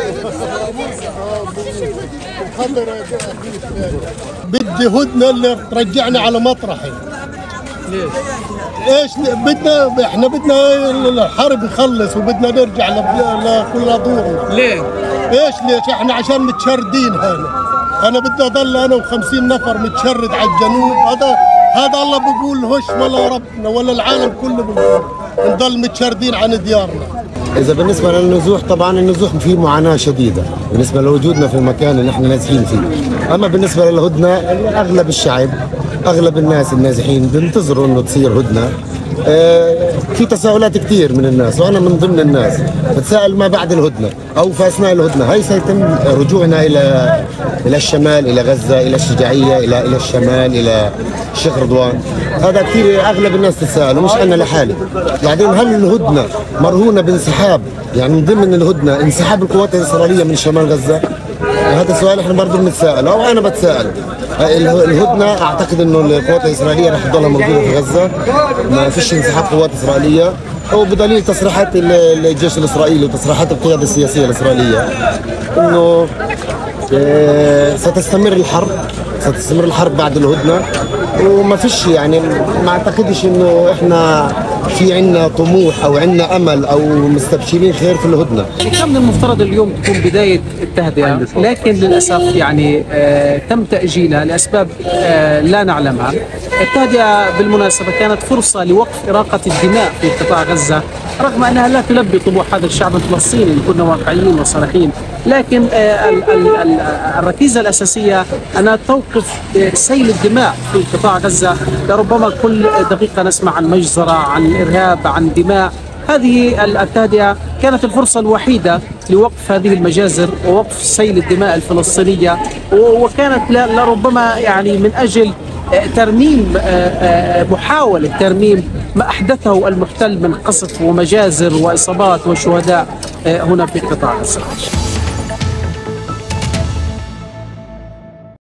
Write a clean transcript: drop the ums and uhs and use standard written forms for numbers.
بدي هدنه اللي ترجعنا على مطرحي. ليش؟ ايش احنا بدنا الحرب يخلص وبدنا نرجع لكل دورنا. ليه؟ ليش؟ احنا عشان متشردين هنا. انا بدي اضل انا و50 نفر متشرد على الجنوب. هذا الله بيقول هش ولا ربنا ولا العالم كله بيقول نضل متشردين عن ديارنا. إذا بالنسبة للنزوح، طبعا النزوح فيه معاناة شديدة بالنسبة لوجودنا في المكان اللي احنا نازحين فيه. أما بالنسبة للهدنة، أغلب الشعب، أغلب الناس النازحين بينتظروا إنه تصير هدنة. في تساؤلات كثير من الناس، وأنا من ضمن الناس بتساءل ما بعد الهدنة أو في أثناء الهدنة. هي سيتم رجوعنا إلى الشمال، إلى غزة، إلى الشجاعية، إلى الشمال، إلى الشيخ رضوان. هذا كثير أغلب الناس تتساءل، ومش أنا لحالي. بعدين هل الهدنة مرهونة بانسحاب، يعني من ضمن الهدنة انسحاب القوات الإسرائيلية من شمال غزة؟ هذا السؤال احنا برضه بنتساءل، او انا بتساءل. الهدنه اعتقد انه القوات الاسرائيليه رح تضلها موجوده في غزه، ما فيش انسحاب قوات اسرائيليه، وبدليل تصريحات الجيش الاسرائيلي وتصريحات القياده السياسيه الاسرائيليه انه ستستمر الحرب بعد الهدنه. وما فيش، يعني ما اعتقدش انه احنا في عندنا طموح او عندنا امل او مستبشرين خير في الهدنه. كان من المفترض اليوم تكون بدايه التهدئه، لكن للاسف يعني تم تاجيلها لاسباب لا نعلمها. التهدئه بالمناسبه كانت فرصه لوقف اراقه الدماء في قطاع غزه، رغم انها لا تلبي طموح هذا الشعب الفلسطيني، كنا واقعيين وصريحين، لكن الركيزه الاساسيه انها توقف سيل الدماء في قطاع غزه. لربما كل دقيقه نسمع عن مجزره، عن ارهاب، عن دماء. هذه التهدئه كانت الفرصه الوحيده لوقف هذه المجازر ووقف سيل الدماء الفلسطينيه، وكانت لربما يعني من اجل ترميم، محاوله ترميم ما احدثه المحتل من قصف ومجازر واصابات وشهداء هنا في قطاع غزه.